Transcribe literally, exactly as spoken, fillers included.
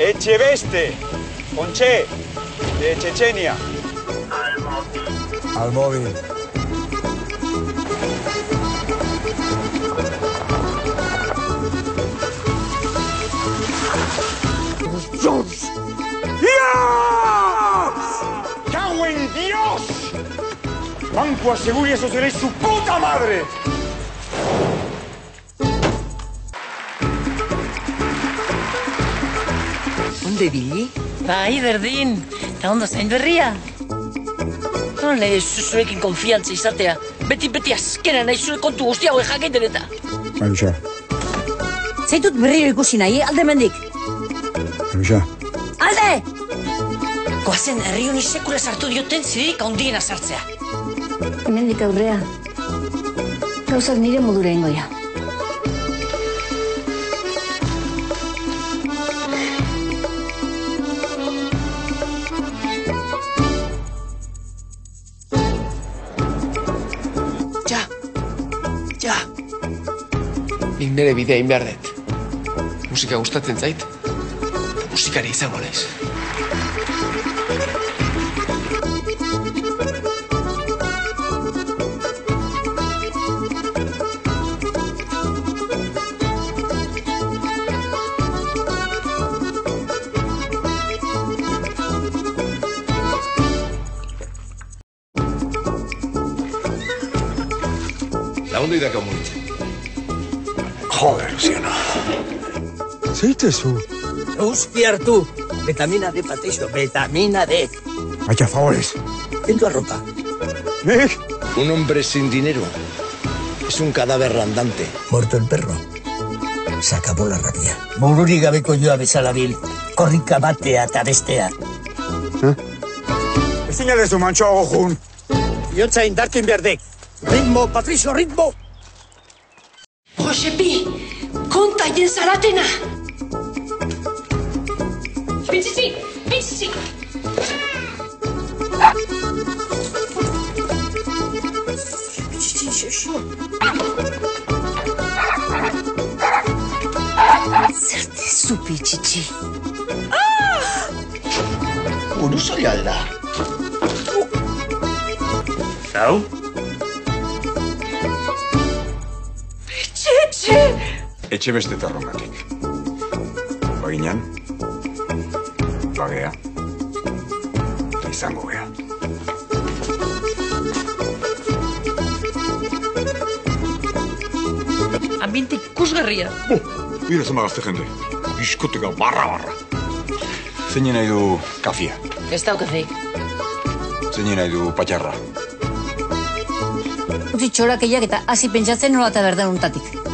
Echeveste, Onche, de Chechenia. Al móvil. ¡Dios! ¡Cago en Dios! Banco asegura y eso seréis su puta madre. Onde bili? Bai, berdin. Eta ondo zain berria. Nole, zuzuekin konfiantza izatea. Beti-beti azkena nahi zure kontu guzti hau jakiten eta. Maruxa. Zaitut berriro ikusi nahi, alde mendik. Maruxa. Alde! Goazen, herri honi sekula sartu dioten zirerik handiena sartzea. Hemendik aurrea. Gauzak nire modura ingoia. Ja. Ja. Nik nire bidea egin behar dut. Musika gustatzen zait. Musikari izango naiz. Lagundu idaka mugitzen. Joder, Luciano. Zeitezu? Euski hartu. Betamina D, Pateixo. Betamina D. Vaya favores. Kentu arropa. Nik? Un hombre sin dinero es un cadáver andante. Muerto el perro. Se acabó la rabia. Bururik gabeko joa bezala bil. Korrika batea eta bestea. Eh? Ezin aldezu mantxoago jun. Iotza indartu inberdek. Ritmo, Patricio, ritmo! Josepi, konta jen zaratena! Bitzitzi, bitzitzi! Bitzitzi, xoxo! Zerte zupi, txitsi! Buruzoi alda. Zau? Etxe! Etxe beste tarrongatik. Baginan, bagea, eta izango gea. Ambiente ikusgarria. Bira zema gazte jende. Diskoteka barra-barra. Zeinen nahi du kafia. Ez daukazeik. Zeinen nahi du patxarra. Utsi txorakeiak eta hasi pentsatzen nola eta berdan untatik.